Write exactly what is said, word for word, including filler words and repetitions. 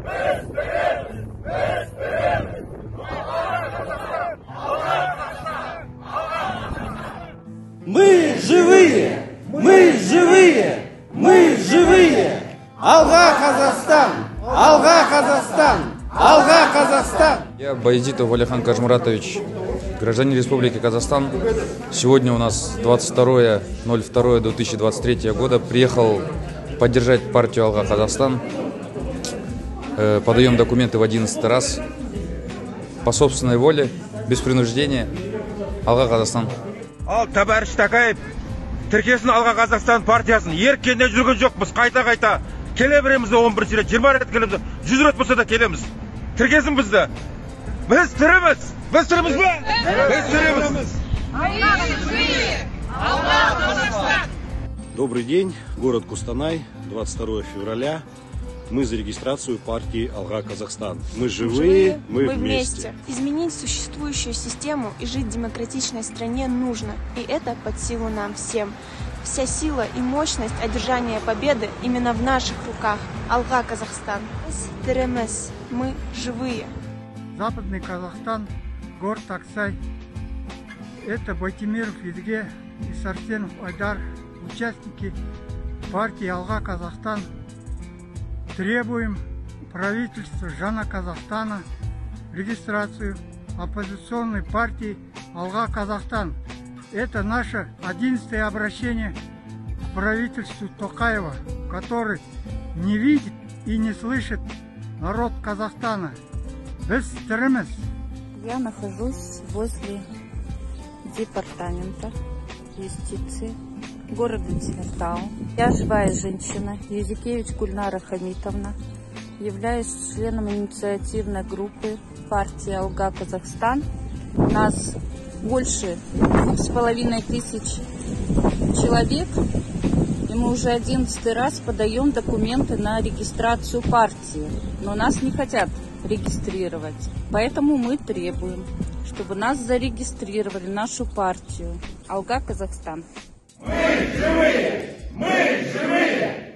Мы живые! Мы живые! Мы живые! Алга Казахстан! Алга Казахстан! Алга Казахстан! Я Баязитов Валихан Кажмуратович, гражданин Республики Казахстан. Сегодня у нас двадцать второе ноль второе две тысячи двадцать третьего года. Приехал поддержать партию Алга Казахстан. Э, подаем документы в одиннадцатый раз. По собственной воле, без принуждения. Алга Казахстан. Ал Табариш Такаев тіркесін Алға Қазақстан партиясын еркенде жүрген жоқпыз, қайта-қайта келе береміз он бірінші рет, жиырма рет келеміз, жүз рет болса да келеміз. Тіркесін бізді. Біз тіріміз. Біз тіріміз бе? Біз тіріміз. Добрый день, город Кустанай, двадцать второе февраля. Мы за регистрацию партии Алга Казахстан. Мы живые, мы, мы вместе. вместе. Изменить существующую систему и жить в демократичной стране нужно. И это под силу нам всем. Вся сила и мощность одержания победы именно в наших руках. Алга Казахстан. ТРМС. Мы живые. Западный Казахстан, город Аксай. Это Байтимиров Едге и Сарсенов Айдар, участники партии Алга Казахстан. Требуем правительства Жана Казахстана регистрацию оппозиционной партии Алга Казахстан. Это наше одиннадцатое обращение к правительству Токаева, который не видит и не слышит народ Казахстана. Без тремес. Я нахожусь возле департамента юстиции города Темиртау. Я живая женщина, Юзикевич Гульнара Хамитовна, являюсь членом инициативной группы партии Алга Казахстан. Нас больше двух с половиной тысяч человек, и мы уже одиннадцатый раз подаем документы на регистрацию партии, но нас не хотят регистрировать, поэтому мы требуем, чтобы нас зарегистрировали, нашу партию Алга Казахстан. Мы живые! Мы живые!